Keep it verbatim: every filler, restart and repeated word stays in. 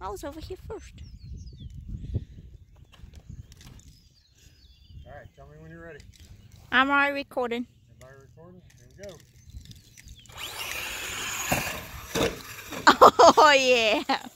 I was over here first. All right, tell me when you're ready. I'm already recording. Everybody recording? Here we go. Oh, yeah.